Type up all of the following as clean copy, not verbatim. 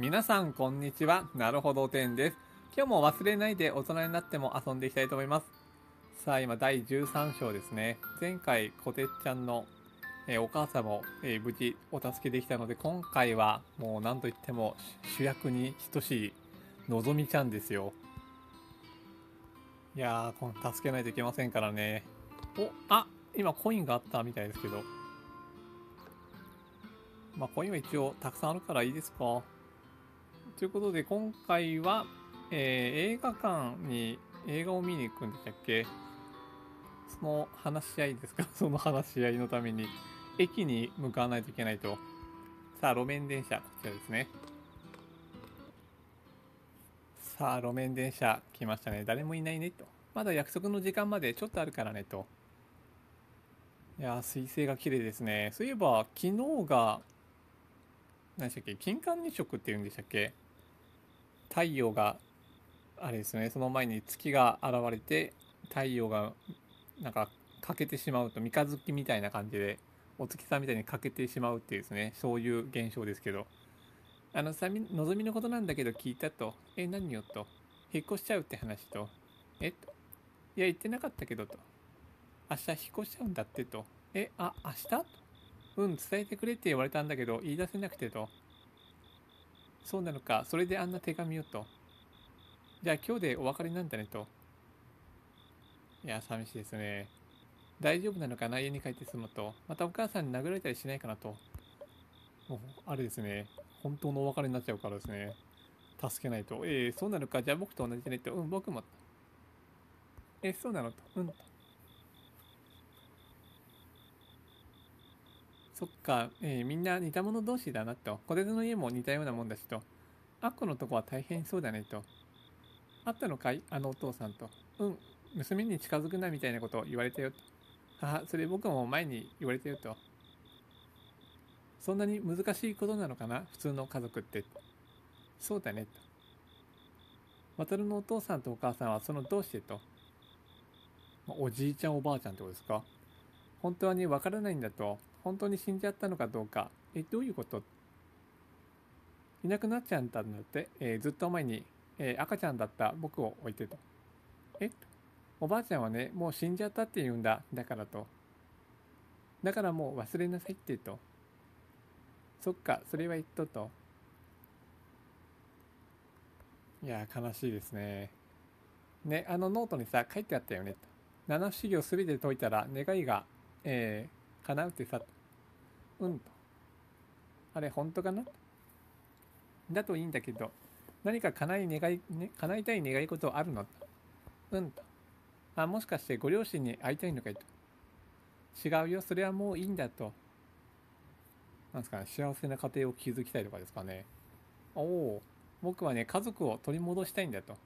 皆さんこんにちは。なるほど10です。今日も忘れないで大人になっても遊んでいきたいと思います。さあ今第13章ですね。前回こてっちゃんの、お母さんも、無事お助けできたので、今回はもう何と言っても主役に等しいのぞみちゃんですよ。いやー、助けないといけませんからね。今コインがあったみたいですけど。まあコインは一応たくさんあるからいいですか。ということで今回は、映画館に映画を見に行くんでしたっけ。その話し合いですかその話し合いのために駅に向かわないといけないと。さあ路面電車こちらですね。さあ路面電車来ましたね。誰もいないねと。まだ約束の時間までちょっとあるからねと。いやー、彗星が綺麗ですね。そういえば昨日が何でしたっけ、金環日食っていうんでしたっけ。太陽があれですね、その前に月が現れて太陽がなんか欠けてしまうと、三日月みたいな感じでお月さんみたいに欠けてしまうっていうですね、そういう現象ですけど、のぞみのことなんだけど聞いたと。何よと。引っ越しちゃうって話と。と。いや言ってなかったけどと。明日引っ越しちゃうんだってと。明日と。伝えてくれって言われたんだけど言い出せなくてと。そうなのか、それであんな手紙をと。じゃあ今日でお別れなんだねと。いや寂しいですね。大丈夫なのかな、家に帰って済むと。またお母さんに殴られたりしないかなと。もうあれですね、本当のお別れになっちゃうからですね、助けないと。そうなのか、じゃあ僕と同じねと。僕も。そうなのと。そっか、みんな似た者同士だなと。こてつの家も似たようなもんだしと。あっこのとこは大変そうだねと。あったのかい、あのお父さんと。娘に近づくなみたいなことを言われたよと。それ僕も前に言われたよと。そんなに難しいことなのかな、普通の家族って。そうだねと。渡るのお父さんとお母さんはそのどうしてと。おじいちゃんおばあちゃんってことですか。本当にわからないんだと。本当に死んじゃったのかどうか。どういうこと。いなくなっちゃったんだって。ずっと前に、赤ちゃんだった僕を置いてと。えおばあちゃんはね、もう死んじゃったって言うんだ。だからと。だからもう忘れなさいってと。そっか、それは言っとと。いや悲しいですね。ね、あのノートにさ、書いてあったよねと。七不思議をすべて解いたら願いが、叶うってさ。と。あれ、本当かな。だといいんだけど、何か叶いたい願い事あるのと。と。もしかしてご両親に会いたいのかいと。違うよ、それはもういいんだと。なんですかね、幸せな家庭を築きたいとかですかね。おお、僕はね、家族を取り戻したいんだと。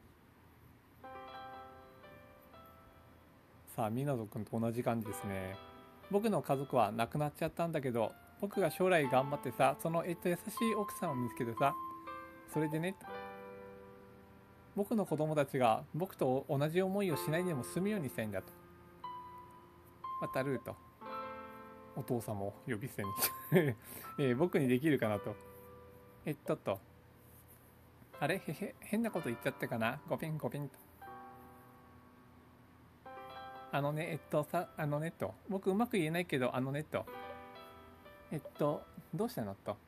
さあ、湊くんと同じ感じですね。僕の家族は亡くなっちゃったんだけど、僕が将来頑張ってさ、その優しい奥さんを見つけてさ、それでね、僕の子供たちが僕と同じ思いをしないでも済むようにしたいんだと。渡ると。お父さんも呼び捨てに僕にできるかなと。と。あれ変なこと言っちゃったかな、ごピンごピンと。あのねと。僕うまく言えないけど、あのねと。どうしたのと。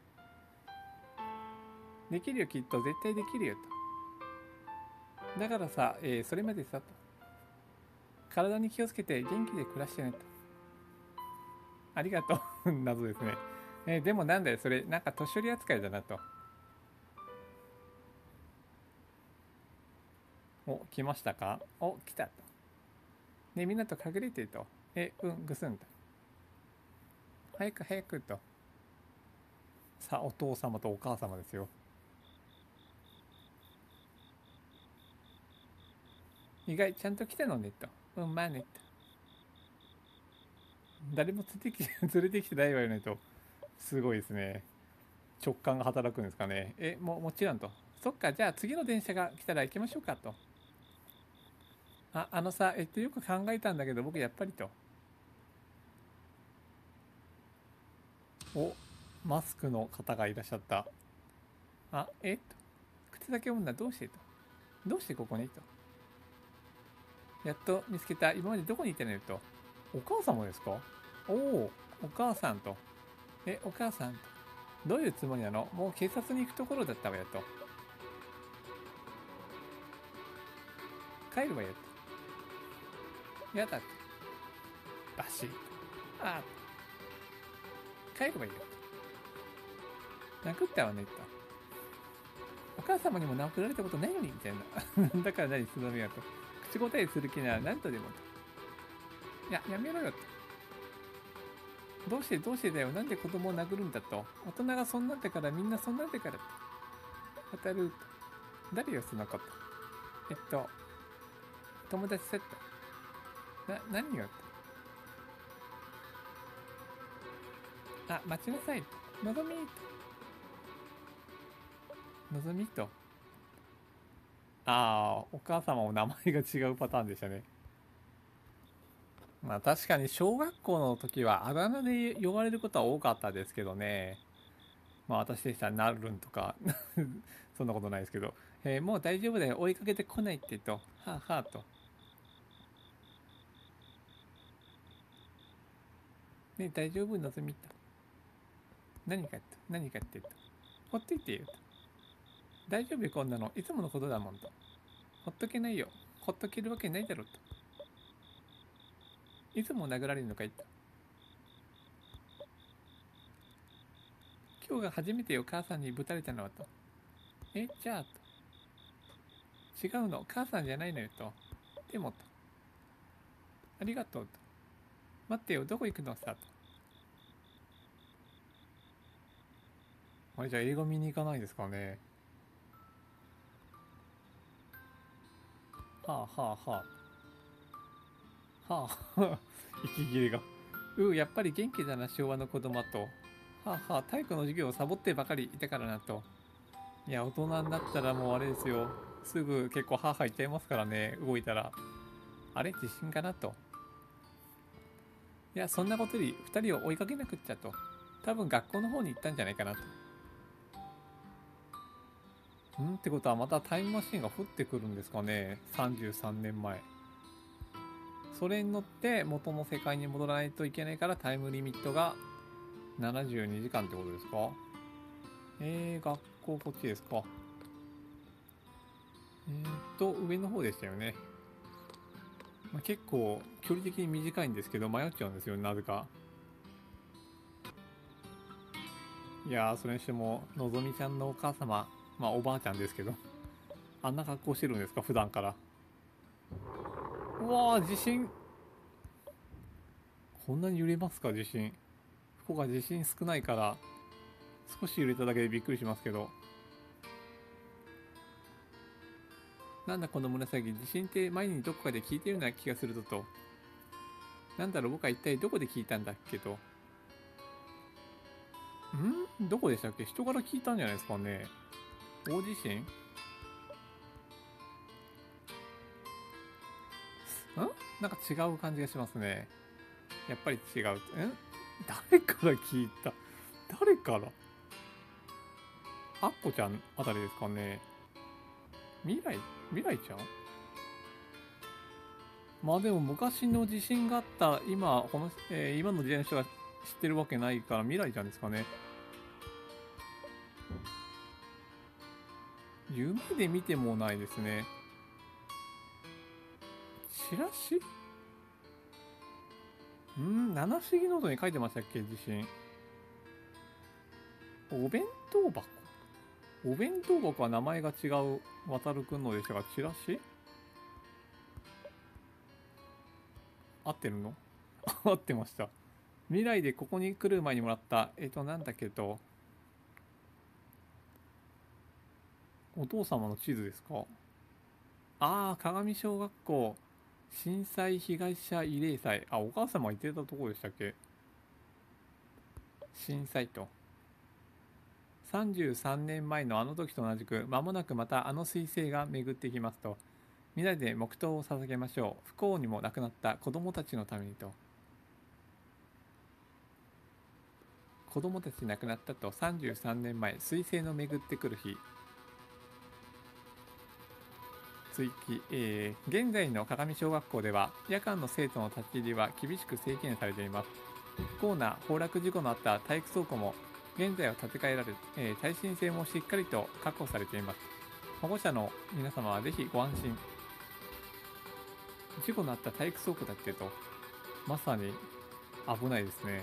できるよ、きっと絶対できるよと。だからさ、それまでさと。体に気をつけて元気で暮らしてねと。ありがとう謎ですね。でもなんだよ、それ、なんか年寄り扱いだなと。来ましたか。来たと。ね、みんなと隠れてると。ぐすんと。早く早くと。さあ、お父様とお母様ですよ。意外、ちゃんと来たのねと。まあねと。誰も連れてきてないわよねと。すごいですね。直感が働くんですかね。もちろんと。そっか、じゃあ次の電車が来たら行きましょうかと。あのさ、よく考えたんだけど、僕やっぱりと。マスクの方がいらっしゃった。 あ、靴だけ女どうしてと。どうしてここにと。やっと見つけた。今までどこにいたのよと。お母様ですか？おお、お母さんと。お母さんと。どういうつもりなの？もう警察に行くところだったわよと。帰るわよと。やだと。バシッ。ああ、帰るわよと。殴ったわねと。お母様にも殴られたことないのにみたいな。だから何すのみやと。口答えする気なら何とでもと。いや、やめろよと。どうしてだよ。なんで子供を殴るんだと。大人がそんなんだからみんなそんなんだからと。当たると。誰よ、そのこと。友達だった。何よと。あ、待ちなさいと。のぞみと。のぞみと。ああ、お母様も名前が違うパターンでしたね。まあ確かに小学校の時はあだ名で呼ばれることは多かったですけどね。まあ私でしたらなるんとかそんなことないですけど、もう大丈夫だよ、追いかけてこないってと、はあはあと。ね、大丈夫のぞみと。何かってと。ほっといてよと。大丈夫こんなの、いつものことだもんと。ほっとけないよ。ほっとけるわけないだろうと。いつも殴られるのかいと。今日が初めてお母さんにぶたれたのはと。じゃあと。違うの、母さんじゃないのよと。でもと。ありがとうと。待ってよ、どこ行くのさと。あれじゃあ映画見に行かないですかね。はあはあはあ。はあ、息切れが。やっぱり元気だな、昭和の子供と。はあはあ、体育の授業をサボってばかりいたからなと。いや、大人になったらもうあれですよ。すぐ結構はあはあ言っちゃいますからね、動いたら。あれ、地震かなと。いや、そんなことより2人を追いかけなくっちゃと。多分学校の方に行ったんじゃないかなと。ってことはまたタイムマシンが降ってくるんですかね。33年前。それに乗って元の世界に戻らないといけないからタイムリミットが72時間ってことですか？学校こっちですか？上の方でしたよね。まあ、結構距離的に短いんですけど迷っちゃうんですよ、なぜか。いやー、それにしても、のぞみちゃんのお母様、まあおばあちゃんですけど、あんな格好してるんですか、普段から。うわー、地震。こんなに揺れますか、地震。福岡地震少ないから、少し揺れただけでびっくりしますけど。なんだこの紫、地震って前にどこかで聞いてるような気がすると。なんだろう、僕は一体どこで聞いたんだっけと。どこでしたっけ？人から聞いたんじゃないですかね。大地震？なんか違う感じがしますね。やっぱり違う。誰から聞いた？誰から？アッコちゃんあたりですかね。未来ちゃん？まあでも昔の地震があった今の時代の人が知ってるわけないから未来ちゃんですかね。夢で見てもないですね。チラシ？七不思議ノートに書いてましたっけ、地震。お弁当箱？お弁当箱は名前が違う渡るくんのでしたが、チラシ？合ってるの？合ってました。未来でここに来る前にもらった、なんだけど、お父様の地図ですか？鏡小学校、震災被害者慰霊祭。お母様言ってたところでしたっけ？震災と。33年前のあの時と同じく、間もなくまたあの彗星が巡ってきますと。みんなで黙祷を捧げましょう。不幸にも亡くなった子供たちのためにと。 子供たち亡くなったと33年前、彗星の巡ってくる日。追記、現在の鏡小学校では夜間の生徒の立ち入りは厳しく制限されています。不幸な崩落事故のあった体育倉庫も現在は建て替えられ、耐震性もしっかりと確保されています。保護者の皆様はぜひご安心。事故のあった体育倉庫だってと、まさに危ないですね。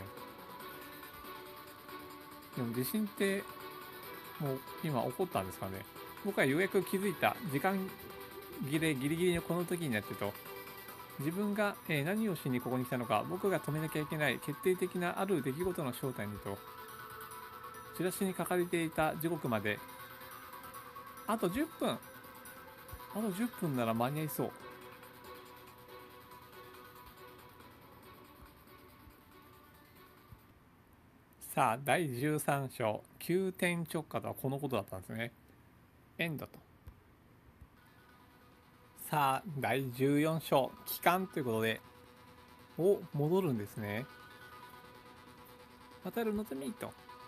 でも地震ってもう今起こったんですかね。僕はようやく気づいた。時間ギリギリのこの時になってと、自分が何をしにここに来たのか、僕が止めなきゃいけない決定的なある出来事の正体にと、チラシに書かれていた時刻まであと10分、あと10分なら間に合いそう。さあ、第13章、急転直下とはこのことだったんですね。エンドと。さあ、第14章、帰還ということで、戻るんですね。渡るのぞみと。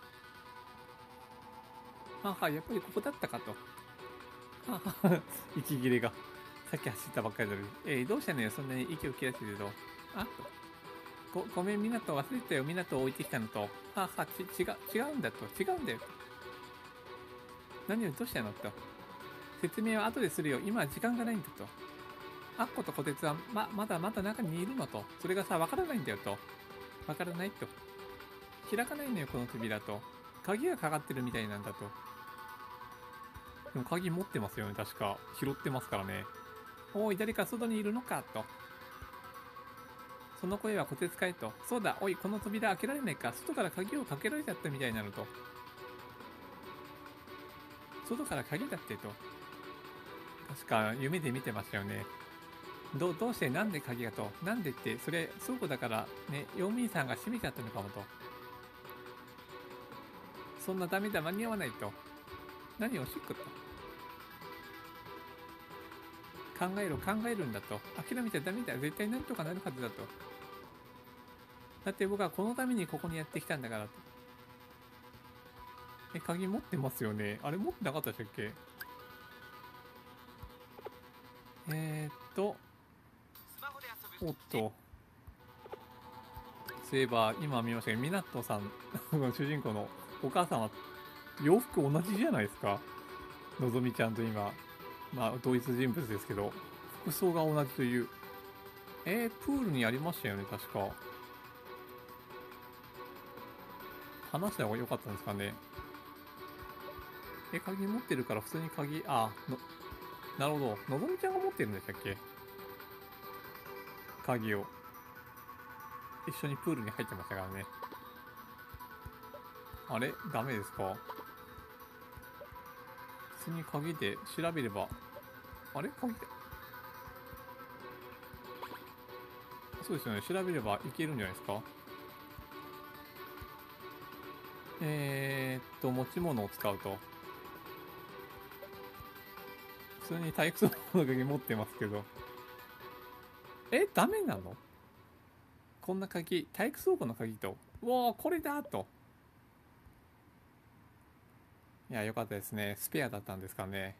はは、やっぱりここだったかと。はは、息切れが。さっき走ったばっかりだのに。どうしたのよ、そんなに息を切らせてると。あごめん、港忘れてたよ、港を置いてきたのと。はは、違うんだと。違うんだよと。何をどうしたのと。説明は後でするよ。今は時間がないんだと。アッコとコテツはまだ中にいるのと。それがさ、わからないんだよと。わからないと。開かないのよ、この扉と。鍵がかかってるみたいなんだと。でも鍵持ってますよね、確か。拾ってますからね。おい、誰か外にいるのかと。その声はこてつかえと。そうだ、おい、この扉開けられないか。外から鍵をかけられちゃったみたいなのと。外から鍵だってと。確か夢で見てましたよね。どうしてなんで鍵がと。なんでって、それ倉庫だからね、用務員さんが閉めちゃったのかもと。そんなダメだ、間に合わないと。何をしっくと。考えるんだと。諦めちゃダメだ。絶対なんとかなるはずだと。だって僕はこのためにここにやってきたんだからと。鍵持ってますよね。あれ持ってなかったでしたっけ。おっと。そういえば、今見ましたけど、みなとさん、主人公のお母さんは、洋服同じじゃないですか。のぞみちゃんと今、まあ、同一人物ですけど、服装が同じという。プールにありましたよね、確か。話した方が良かったんですかね。鍵持ってるから普通に鍵、なるほど。のぞみちゃんが持ってるんでしたっけ、鍵を。一緒にプールに入ってましたからね。あれダメですか。普通に鍵で調べれば、あれ鍵で。そうですよね。調べればいけるんじゃないですか。持ち物を使うと。普通に体育倉庫の鍵持ってますけど。ダメなの。こんな鍵、体育倉庫の鍵と。うわー、これだと。いや、よかったですね。スペアだったんですかね。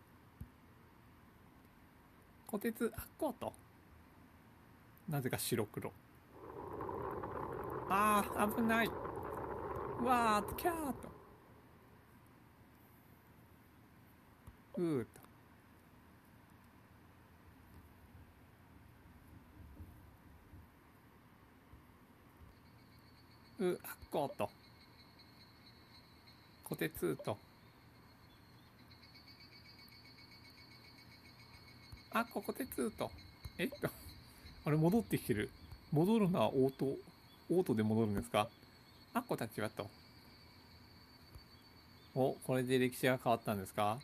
こてつ、こうと。なぜか白黒。危ない。うわー、キャーと。うーと。こうと。こてつと。こてつと。あれ、戻ってきてる。戻るのはオートで戻るんですか。アッコたちはと。これで歴史が変わったんですか。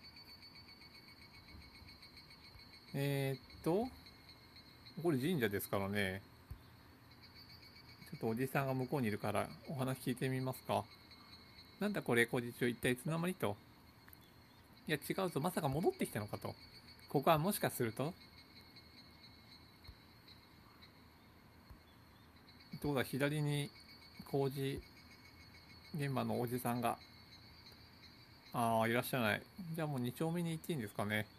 これ神社ですからね。ちょっとおじさんが向こうにいるからお話聞いてみますか。なんだこれ、工事中、一体いつの間にと。いや違うぞ、まさか戻ってきたのかと。ここはもしかするとどうだ、左に工事現場のおじさんが。ああ、いらっしゃらない。じゃあもう2丁目に行っていいんですかね。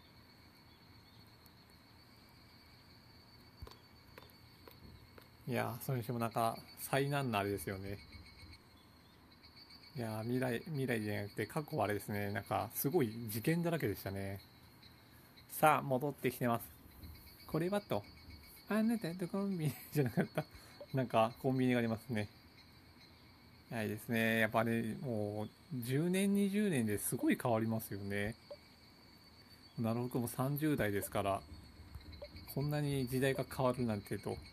いやー、それにしてもなんか、災難なあれですよね。いやー、未来じゃなくて過去はあれですね。なんか、すごい事件だらけでしたね。さあ、戻ってきてます。これはと。あなたとコンビニじゃなかった。なんか、コンビニがありますね。ないですね。やっぱね、もう、10年、20年ですごい変わりますよね。なるほど、もう30代ですから、こんなに時代が変わるなんてと。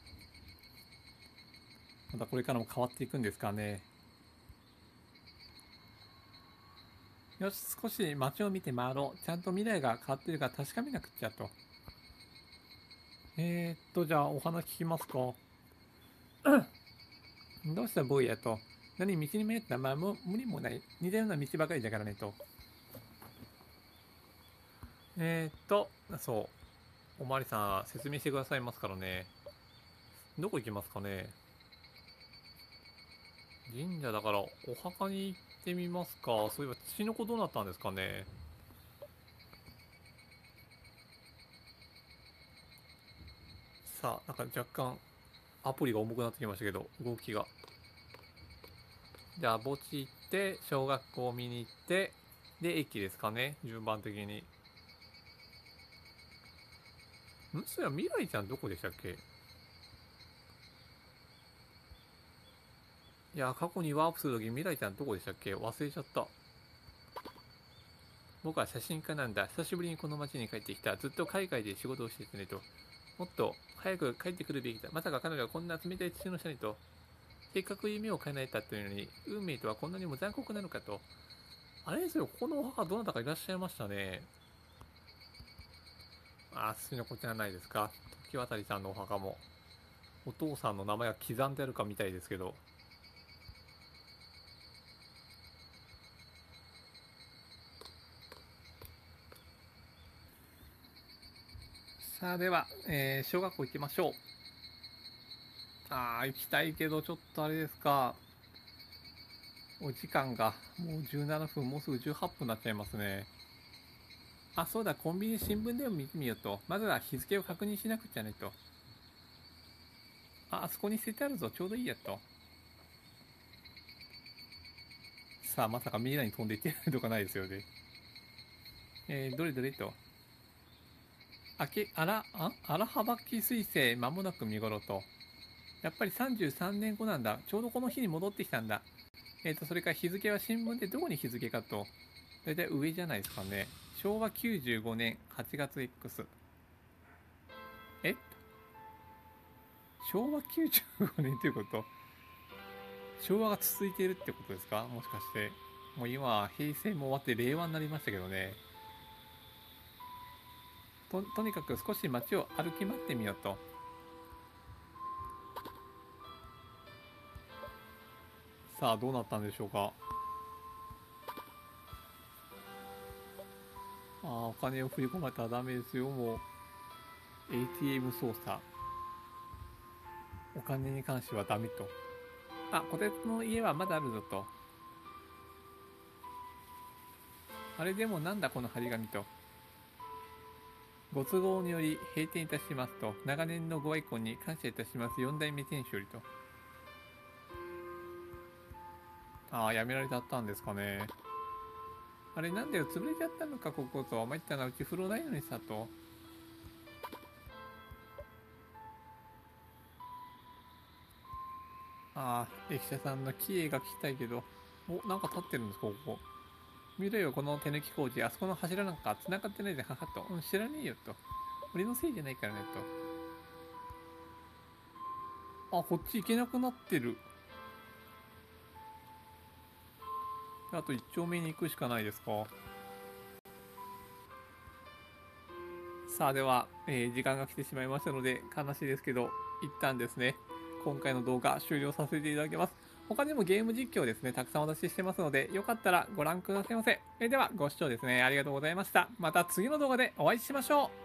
またこれからも変わっていくんですかね。よし、少し街を見て回ろう。ちゃんと未来が変わってるか確かめなくっちゃと。じゃあお話聞きますか。どうしたボーイやと。何道に迷った。まあ、無理もない。似たような道ばかりだからねと。そう。おまわりさん、説明してくださいますからね。どこ行きますかね。神社だから、お墓に行ってみますか。そういえば、父の子どうなったんですかね。さあ、なんか若干、アプリが重くなってきましたけど、動きが。じゃあ、墓地行って、小学校見に行って、で、駅ですかね。順番的に。そういや、未来ちゃんどこでしたっけ。いや、過去にワープするとき未来ちゃんどこでしたっけ。忘れちゃった。僕は写真家なんだ。久しぶりにこの街に帰ってきた。ずっと海外で仕事をしててねと。もっと早く帰ってくるべきだ。まさか彼女はこんな冷たい土の下にと。せっかく夢を叶えたというのに、運命とはこんなにも残酷なのかと。あれですよ、ここのお墓どなたかいらっしゃいましたね。あ、すのこちゃんないですか。時渡さんのお墓も。お父さんの名前が刻んであるかみたいですけど。さあ、では、小学校行きましょう。行きたいけど、ちょっとあれですか。お時間がもう17分、もうすぐ18分になっちゃいますね。あ、そうだ、コンビニ新聞でも見てみようと。まずは日付を確認しなくちゃねと。あそこに捨ててあるぞ、ちょうどいいやと。さあ、まさか未来に飛んでいってるとかないですよね。どれどれと。荒幅き彗星、間もなく見頃と。やっぱり33年後なんだ。ちょうどこの日に戻ってきたんだ。それから日付は新聞でどこに日付かと。だいたい上じゃないですかね。昭和95年8月 X。え昭和95年ということ。昭和が続いているってことですか、もしかして。もう今、平成も終わって令和になりましたけどね。とにかく少し街を歩き回ってみようと。さあ、どうなったんでしょうか。お金を振り込まれたらダメですよ。もう、ATM 操作。お金に関してはダメと。こてつの家はまだあるぞと。あれでもなんだこの張り紙と。ご都合により閉店いたしますと。長年のご愛顧に感謝いたします。4代目店主よりと。やめられちゃったんですかね。あれなんだよ、潰れちゃったのか、ここと。参ったな、うち風呂ないのにさ、と。駅舎さんの綺麗が聞きたいけど。なんか立ってるんですか、ここ。見ろよ、この手抜き工事。あそこの柱なんか繋がってないで、ははと。知らねえよ、と。俺のせいじゃないからね、と。こっち行けなくなってる。あと1丁目に行くしかないですか。さあ、では、時間が来てしまいましたので、悲しいですけど、一旦ですね、今回の動画終了させていただきます。他にもゲーム実況ですね、たくさんお出ししてますので、よかったらご覧くださいませ。では、ご視聴ですね、ありがとうございました。また次の動画でお会いしましょう。